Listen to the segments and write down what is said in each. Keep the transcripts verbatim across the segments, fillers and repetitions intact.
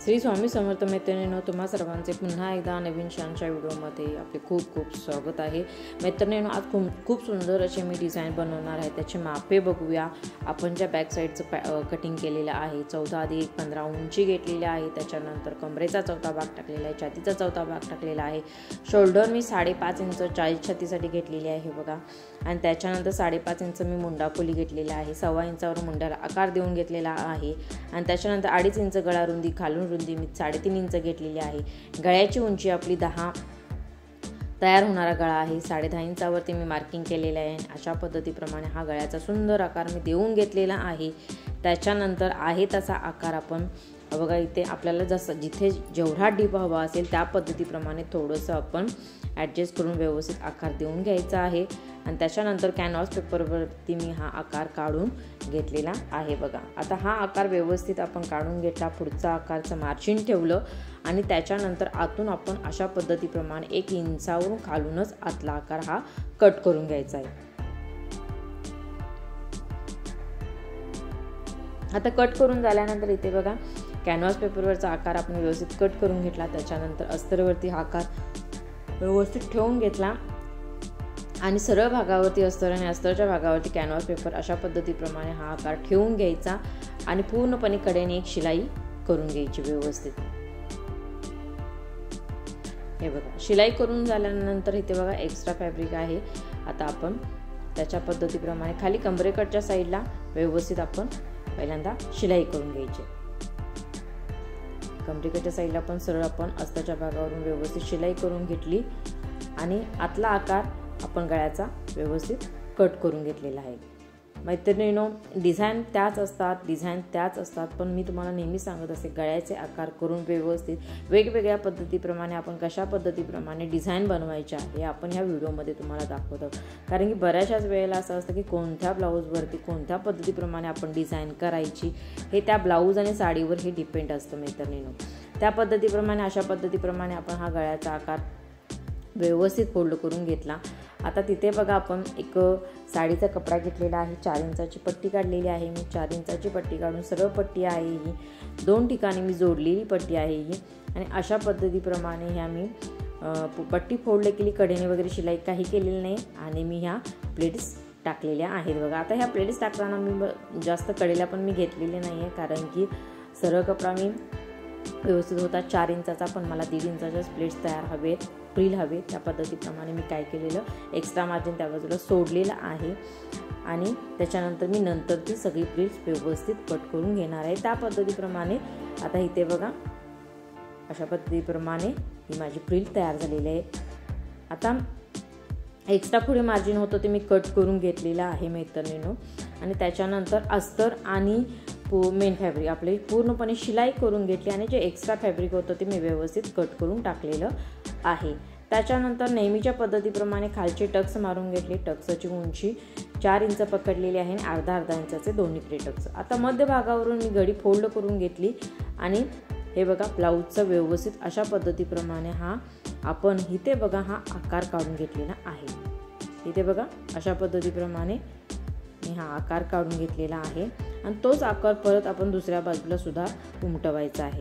श्री स्वामी समर्थ मैत्रिणींनो, तुम्हा सर्वांचे पुन्हा एकदा नवीन छानशा व्हिडिओमध्ये आपले खूप खूप स्वागत आहे। मैत्रिणींनो, आज खूप खूप सुंदर असे मी डिझाईन बनवणार आहे। त्याची मापे बघूया। आपण ज्या बॅक साईडचं कटिंग केलेलं आहे चौदा अधिक पंधरा उंची घेतलेली आहे। त्याच्यानंतर कमरेचा चौथा भाग टाकलेला आहे, छातीचा चौथा भाग टाकलेला आहे। शोल्डर मी साडेपाच इंच चाळीस छातीसाठी घेतलेली आहे बघा। आणि त्याच्यानंतर साडेपाच इंच मी मुंडा खोली घेतलेला आहे। सव्वा इंचावर मुंड्याला आकार देऊन घेतलेला आहे। आणि त्याच्यानंतर अडीच इंच गळा रुंदी, खालून रुंदी मी साडेतीन इंच घेतलेली आहे। गळ्याची उंची आपली दहा तयार होणारा गळा आहे। साडे दहा इंचावरती मी मार्किंग केलेलं आहे। अशा पद्धतीप्रमाणे हा गळ्याचा सुंदर आकार मी देऊन घेतलेला आहे। त्याच्यानंतर आहे तसा आकार आपण बघा, इथे आपल्याला जसं जिथे जेवढा डीप हवा असेल त्या पद्धतीप्रमाणे थोडंसं आपण ॲडजस्ट करून व्यवस्थित आकार देऊन घ्यायचा आहे। आणि त्याच्यानंतर कॅनव्हास पेपरवरती मी हा आकार काढून घेतलेला आहे बघा। आता हा आकार व्यवस्थित आपण काढून घेतला, पुढचा आकारचं मार्जिन ठेवलं आणि त्याच्यानंतर आतून आपण अशा पद्धतीप्रमाणे एक इंचावरून खालूनच आतला आकार हा कट करून घ्यायचा आहे। आता कट करून झाल्यानंतर इथे बघा कॅनव्हास पेपरवरचा आकार आपण व्यवस्थित कट करून घेतला। त्याच्यानंतर अस्तरवरती हा आकार व्यवस्थित ठेवून घेतला आणि सरळ भागावरती अस्तर आणि अस्तरच्या भागावरती कॅनव्हास पेपर अशा पद्धतीप्रमाणे हा आकार ठेवून घ्यायचा आणि पूर्णपणे कडेने एक शिलाई करून घ्यायची व्यवस्थित। हे बघा, शिलाई करून झाल्यानंतर इथे बघा एक्स्ट्रा फॅब्रिक आहे। आता आपण त्याच्या पद्धतीप्रमाणे खाली कमरेकडच्या साईडला व्यवस्थित आपण पहिल्यांदा शिलाई करून घ्यायची। कमरेकडच्या साईडला पण सरळ आपण अस्ताच्या भागावरून व्यवस्थित शिलाई करून घेतली आणि आतला आकार आपण गळ्याचा व्यवस्थित कट करून घेतलेला आहे। मैत्रिणींनो, डिझाईन त्याच असतात डिझाईन त्याच असतात पण मी तुम्हाला नेहमी सांगत असते, गळ्याचे आकार करून व्यवस्थित वेगवेगळ्या पद्धतीप्रमाणे आपण कशा पद्धतीप्रमाणे डिझाईन बनवायचे आहे आपण ह्या व्हिडिओमध्ये तुम्हाला दाखवतो। कारण की बऱ्याचशाच वेळेला असं असतं की कोणत्या ब्लाऊजवरती कोणत्या पद्धतीप्रमाणे आपण डिझाईन करायची हे त्या ब्लाऊज आणि साडीवर हे डिपेंड असतं मैत्रिणींनो। त्या पद्धतीप्रमाणे अशा पद्धतीप्रमाणे आपण हा गळ्याचा आकार व्यवस्थित फोल्ड करून घेतला। आता तिथे बघा आपण एक साडीचा कपडा घेतलेला आहे, चार इंचाची पट्टी काढलेली आहे मी। चार इंचाची पट्टी काढून सरळ पट्टी आहे ही, दोन ठिकाणी मी जोडलेली पट्टी आहे ही। आणि अशा पद्धतीप्रमाणे ह्या मी पट्टी फोल्ड केली, कडेने वगैरे शिलाई काही केलेली नाही आणि मी ह्या प्लेट्स टाकलेल्या आहेत बघा। आता ह्या प्लेट्स टाकताना मी जास्त कडेला पण मी घेतलेले नाही आहे, कारण की सरळ कपडा मी व्यवस्थित होता चार इंचाचा, पण मला दीड इंचाच्याच प्लेट्स तयार हवेत, फ्रील हवे। त्या पद्धतीप्रमाणे मी काय केलेलं एक्स्ट्रा मार्जिन त्या बाजूला सोडलेलं आहे आणि त्याच्यानंतर मी नंतर ती सगळी प्लेट्स व्यवस्थित कट करून घेणार आहे त्या पद्धतीप्रमाणे। आता इथे बघा अशा पद्धतीप्रमाणे ही माझी फ्रील तयार झालेली आहे। आता एक्स्ट्रा पुढे मार्जिन होतं ते मी कट करून घेतलेलं आहे मैत्रिणींनो। आणि त्याच्यानंतर अस्तर आणि मेन फॅब्रिक आपले पूर्णपणे शिलाई करून घेतली आणि जे एक्स्ट्रा फॅब्रिक होतं ते मी व्यवस्थित कट करून टाकलेलं आहे। त्याच्यानंतर नेहमीच्या पद्धतीप्रमाणे खालचे टक्स मारून घेतले। टक्सची उंची चार इंच पकडलेली आहे आणि अर्धा अर्धा इंचाचे दोन्हीकडे टक्स। आता मध्य भागावरून मी घडी फोल्ड करून घेतली आणि हे बघा ब्लाऊजचं व्यवस्थित अशा पद्धतीप्रमाणे हा आपण इथे बघा हा आकार काढून घेतलेला आहे। इथे बघा अशा पद्धतीप्रमाणे मी हा आकार काढून घेतलेला आहे आणि तोच आकार परत आपण दुसऱ्या बाजूला सुद्धा उमटवायचा आहे।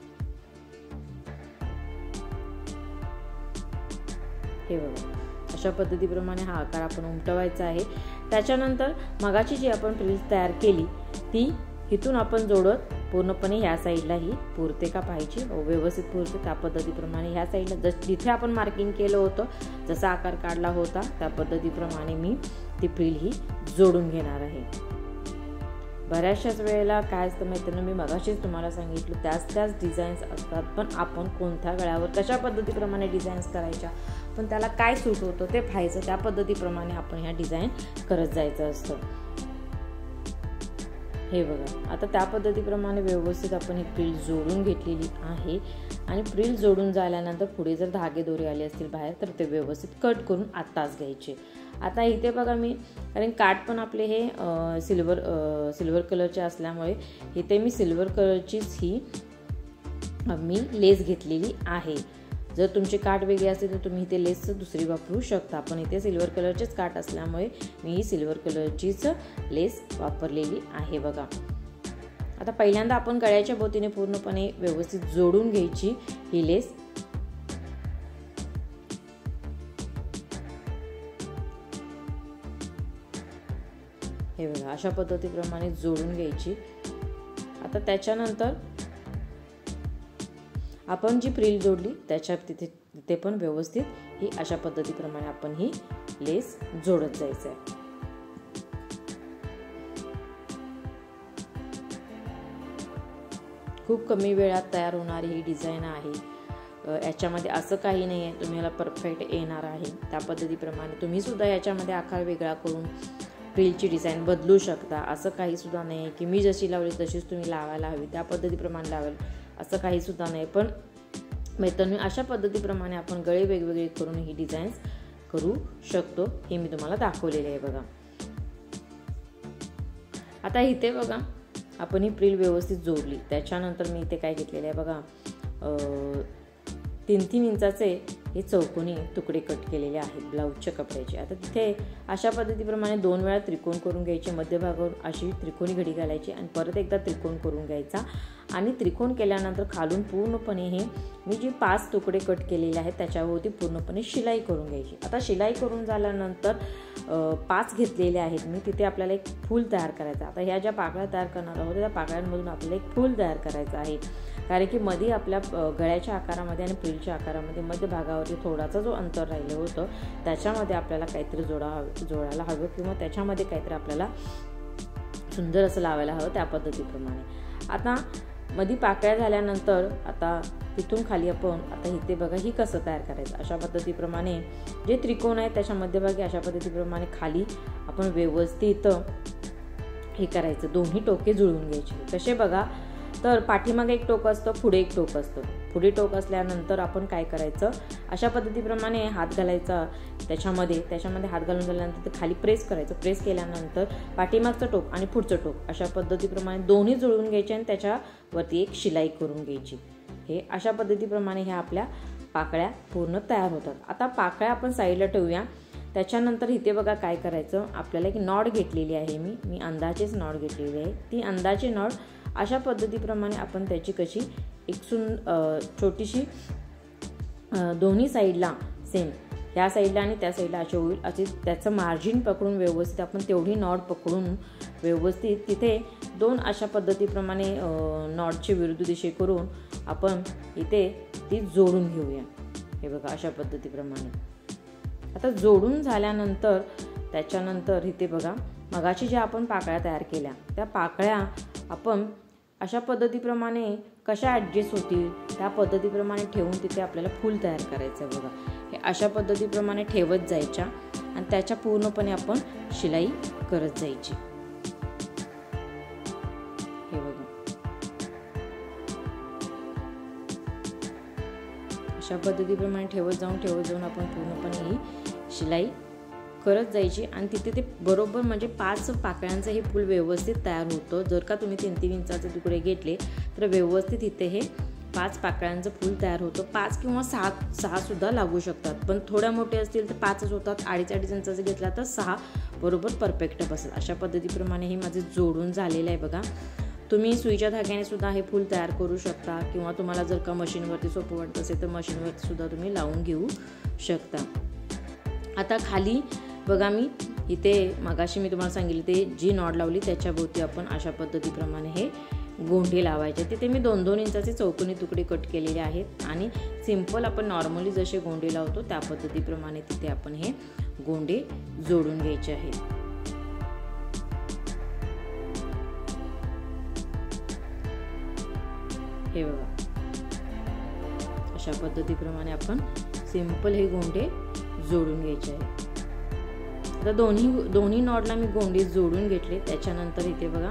हे बघा अशा पद्धतीप्रमाणे हा आकार आपण उमटवायचा आहे। त्याच्यानंतर मगाची जी आपण फ्रिल तयार केली ती इथून आपण जोडत पूर्णपणे ह्या साईडला ही पुरते का पाहिजे, व्यवस्थित पुरते त्या पद्धतीप्रमाणे ह्या साईडला जस जिथे आपण मार्किंग केलं होतं जसा आकार काढला होता त्या पद्धतीप्रमाणे मी ती फ्रिल ही जोडून घेणार आहे। बऱ्याचशाच वेळेला काय असतं मैत्रिणी, मी मगाशीच तुम्हाला सांगितलं त्याच त्याच डिझाईन्स असतात, पण आपण कोणत्या गळ्यावर कशा पद्धतीप्रमाणे डिझाईन्स करायच्या पण त्याला काय सूट होतं ते पाहायचं, त्या पद्धतीप्रमाणे आपण ह्या डिझाईन करत जायचं असतं। हे बघा आता त्या पद्धतीप्रमाणे व्यवस्थित आपण ही फ्रिल जोडून घेतलेली आहे आणि फ्रिल जोडून झाल्यानंतर पुढे जर धागे दोरे आले असतील बाहेर तर ते व्यवस्थित कट करून आत्ताच घ्यायचे। आता इथे बघा मी कारण काठ पण आपले हे सिल्वर सिल्वर कलरचे असल्यामुळे इथे मी सिल्वर कलरचीच ही मी लेस घेतलेली आहे। जर तुमचे काठ वेगळे असतील तर तुम्ही इथे लेस दुसरी वापरू शकता, पण इथे सिल्वर कलरचेच काठ असल्यामुळे मी सिल्वर कलरचीच लेस वापरलेली आहे बघा। आता पहिल्यांदा आपण गळ्याच्या भोवतीने पूर्णपणे व्यवस्थित जोडून घ्यायची ही लेस। हे बघा अशा पद्धतीप्रमाणे जोडून घ्यायची। आता त्याच्यानंतर आपण जी फ्रिल जोडली त्याच्या तिथे तिथे पण व्यवस्थित ही अशा पद्धतीप्रमाणे आपण ही लेस जोडत जायचं आहे। खूप कमी वेळात तयार होणारी ही डिझाईन आहे। याच्यामध्ये असं काही नाही आहे तुम्हाला परफेक्ट येणार आहे, त्या पद्धतीप्रमाणे तुम्ही सुद्धा याच्यामध्ये आकार वेगळा करून फ्रिलची डिझाईन बदलू शकता। असं काही सुद्धा नाही आहे की मी जशी लावली तशीच तुम्ही लावायला हवी, त्या पद्धतीप्रमाणे लावाल असं काही सुद्धा नाही। पण मैत्रिणी अशा पद्धतीप्रमाणे आपण गळे वेगवेगळे करून ही डिझाईन्स करू शकतो, हे मी तुम्हाला दाखवलेले आहे बघा। आता इथे बघा आपण ही फ्रिल व्यवस्थित जोडली, त्याच्यानंतर मी इथे काय घेतलेले आहे बघा, तीन तीन इंचाचे हे चौकोनी तुकडे कट केलेले आहेत ब्लाऊजच्या कपड्याचे। आता तिथे अशा पद्धतीप्रमाणे दोन वेळा त्रिकोण करून घ्यायचे, मध्यभागावर अशी त्रिकोणी घडी घालायची आणि परत एकदा त्रिकोण करून घ्यायचा आणि त्रिकोण केल्यानंतर खालून पूर्णपणे हे मी जी पाच तुकडे कट केलेले आहेत त्याच्यावरती पूर्णपणे शिलाई करून घ्यायची। आता शिलाई करून झाल्यानंतर पाच घेतलेले आहेत मी, तिथे आपल्याला एक फूल तयार करायचं। आता ह्या ज्या पाकळ्या तयार करणार आहोत त्या पाकळ्यांमधून आपल्याला एक फूल तयार करायचं आहे, कारण की मध्ये आपल्या गळ्याच्या आकारामध्ये आणि फ्रिलच्या आकारामध्ये मध्य भागावरती थोडासा जो अंतर राहिलं होतं त्याच्यामध्ये आपल्याला काहीतरी जोडा जोडायला हवं किंवा त्याच्यामध्ये काहीतरी आपल्याला सुंदर असं लावायला हवं, त्या पद्धतीप्रमाणे। आता मध्ये पाकळ्या झाल्यानंतर आता तिथून खाली आपण आता इथे बघा ही कसं तयार करायचं, अशा पद्धतीप्रमाणे जे त्रिकोण आहे त्याच्या मध्यभागी अशा पद्धतीप्रमाणे खाली आपण व्यवस्थित हे करायचं, दोन्ही टोके जुळवून घ्यायचे। कसे बघा, तर पाठीमागे एक टोक असतं, पुढे एक टोक असतं। पुढे टोक असल्यानंतर आपण काय करायचं, अशा पद्धतीप्रमाणे हात घालायचा त्याच्यामध्ये त्याच्यामध्ये हात घालून झाल्यानंतर ते खाली प्रेस करायचं। प्रेस केल्यानंतर पाठीमागचं टोक आणि पुढचं टोक अशा पद्धतीप्रमाणे दोन्ही जुळवून घ्यायचे आणि त्याच्यावरती एक शिलाई करून घ्यायची। हे अशा पद्धतीप्रमाणे ह्या आपल्या पाकळ्या पूर्ण तयार होतात। आता पाकळ्या आपण साईडला ठेवूया। त्याच्यानंतर इथे बघा काय करायचं, आपल्याला एक नॉट घेतलेली आहे, मी मी अंदाजेच नॉट घेतलेली आहे। ती अंदाजे नॉट अशा पद्धतीप्रमाणे आपण त्याची कशी एक सुन छोटीशी दोन्ही साईडला सेम ह्या साईडला आणि त्या साईडला असे होईल असे त्याचं मार्जिन पकडून व्यवस्थित आपण तेवढी नॉट पकडून व्यवस्थित तिथे दोन अशा पद्धतीप्रमाणे नॉटचे विरुद्ध दिशे करून आपण इथे ती जोडून घेऊया। हे बघा अशा पद्धतीप्रमाणे। आता जोडून झाल्यानंतर त्याच्यानंतर इथे बघा मगाशी ज्या आपण पाकळ्या तयार केल्या त्या पाकळ्या आपण अशा पद्धतीप्रमाणे कशा ॲडजस्ट होतील त्या पद्धतीप्रमाणे ठेवून तिथे आपल्याला फूल तयार करायचं आहे बघा। हे अशा पद्धतीप्रमाणे ठेवत जायच्या आणि त्याच्या पूर्णपणे आपण शिलाई करत जायची। हे बघा अशा पद्धतीप्रमाणे ठेवत जाऊन ठेवत जाऊन आपण पूर्णपणे ही शिलाई करत जायची आणि तिथे ते बरोबर म्हणजे पाच पाकळ्यांचं हे फूल व्यवस्थित तयार होतं। जर का तुम्ही तीन तीन इंचाचे तुकडे घेतले तर व्यवस्थित इथे हे पाच पाकळ्यांचं फूल तयार होतं। पाच किंवा सहा सहा सुद्धा लागू शकतात, पण थोड्या मोठे असतील तर पाचच होतात। अडीच अडीच इंचाचे घेतला तर सहा बरोबर परफेक्ट बसेल। अशा पद्धतीप्रमाणे हे माझे जोडून झालेलं आहे बघा। तुम्ही सुईच्या धाग्याने सुद्धा हे फूल तयार करू शकता किंवा तुम्हाला जर का मशीनवरती सोपं वाटत असेल तर मशीनवरती सुद्धा तुम्ही लावून घेऊ शकता। आता खाली बघा मी इथे मगाशी मी तुम्हाला सांगितले ते जी नॉट लावली त्याच्या भोवती आपण अशा पद्धतीप्रमाणे हे गोंडे लावायचे। तिथे मी दोन दोन इंचाचे चौकोनी तुकडे कट केलेले आहेत आणि सिंपल आपण नॉर्मली जसे गोंडे लावतो त्या पद्धतीप्रमाणे तिथे आपण हे गोंडे जोडून घ्यायचे आहेत। हे बघा अशा पद्धतीप्रमाणे आपण सिंपल हे गोंडे जोडून घ्यायचे आहेत। आता दोन्ही दोन्ही नॉटला मी गोंडे जोडून घेतले। त्याच्यानंतर इथे बघा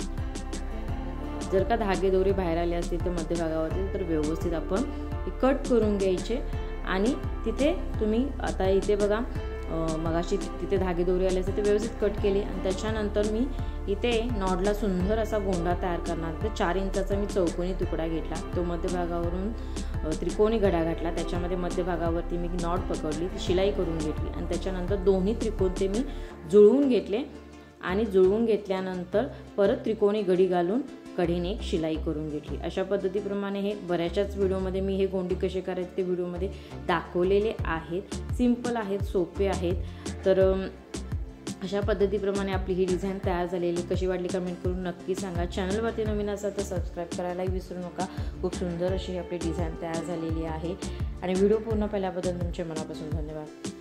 जर का धागे दोरे बाहेर आले असतील तर मध्यभागावरती तर व्यवस्थित आपण कट करून घ्यायचे आणि तिथे तुम्ही आता इथे बघा मगाशी तिथे धागे दोरे आले असते ते व्यवस्थित कट केले आणि त्याच्यानंतर मी इथे नॉटला सुंदर असा गोंडा तयार करणार। तर चार इंचाचा मी चौकोनी तुकडा घेतला, तो मध्यभागावरून त्रिकोणी घडा घातला, त्याच्यामध्ये मध्यभागावरती मी नॉट पकडली, शिलाई करून घेतली आणि त्याच्यानंतर दोन्ही त्रिकोण ते मी जुळवून घेतले आणि जुळवून घेतल्यानंतर परत त्रिकोणी घडी घालून कढीने एक शिलाई करून घेतली। अशा पद्धतीप्रमाणे हे बऱ्याचशाच व्हिडिओमध्ये मी हे गोंडी कसे करायचे ते व्हिडिओमध्ये दाखवलेले आहेत। सिंपल आहेत, सोपे आहेत। तर अशा पद्धतीप्रमाणे आपली ही डिझाईन तयार झालेली कशी वाटली कमेंट करून नक्की सांगा। चॅनलवरती नवीन असाल तर सबस्क्राईब करायलाही विसरू नका। खूप सुंदर अशी आपली डिझाईन तयार झालेली आहे आणि व्हिडिओ पूर्ण पाहिल्याबद्दल तुमचे मनापासून धन्यवाद।